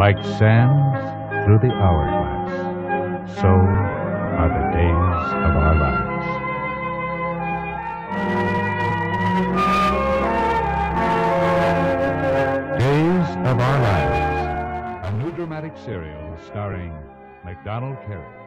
Like sands through the hourglass, so are the days of our lives. Days of Our Lives, a new dramatic serial starring MacDonald Carey.